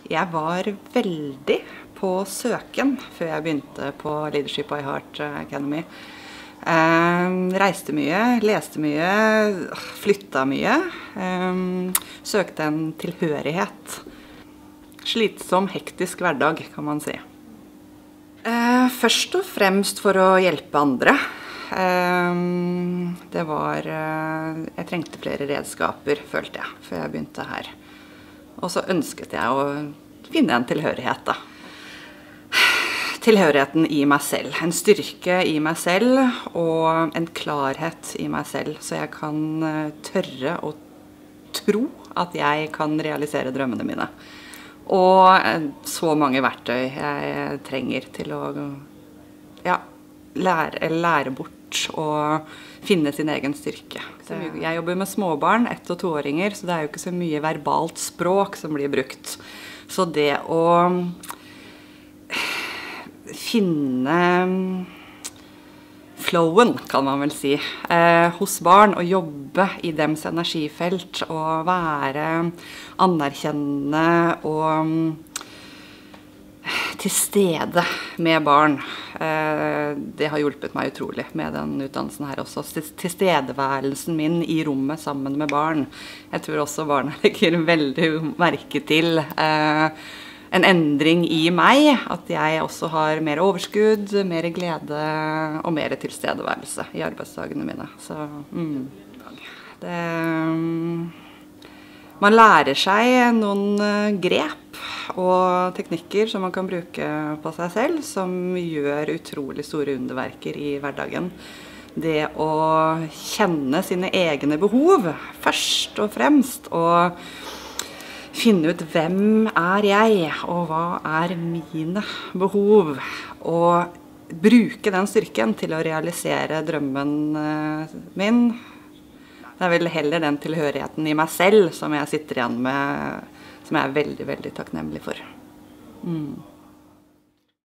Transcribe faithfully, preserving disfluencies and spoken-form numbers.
Jeg var veldig på søken før jeg begynte på Leadership I Heart Academy. Eh, reiste mye, leste mye, flytta mye, eh, søkte en tilhørighet. Slitsom, hektisk hverdag, kan man si. Eh, først og fremst for å hjelpe andre. Eh, det var, eh, jeg trengte flere redskaper, følte jeg, før jeg begynte her. Og så ønsket jeg å finne en tilhørighet da. Tilhørigheten i meg selv. En styrke i meg selv og en klarhet i meg selv. Så jeg kan tørre å tro at jeg kan realisere drømmene mine. Og så mange verktøy jeg trenger til å ja, lære, lære bort og finne sin egen styrke. Jeg jobber med småbarn, ett- og toåringer, så det er jo ikke så mye verbalt språk som blir brukt. Så det å finne flowen, kan man vel si, eh, hos barn, og jobbe i dems energifelt, og være anerkjennende og til stede med barn. Eh, det har hjulpet meg utrolig med den utdannelsen her også. Tilstedeværelsen min i rommet sammen med barn. Jeg tror også barna legger veldig merke til eh, en endring i meg, at jeg også har mer overskudd, mer glede og mer tilstedeværelse i arbeidsdagene mine. Så, mm. det, man lærer seg noen grep og teknikker som man kan bruke på seg selv, som gjør utrolig store underverker i hverdagen. Det å kjenne sine egne behov, først og fremst, og finne ut hvem er jeg, og hva er mine behov, og bruke den styrken til å realisere drømmen min. Det er vel heller den tilhørigheten i meg selv som jeg sitter igjen med, som jeg er veldig, veldig takknemlig for. Mm.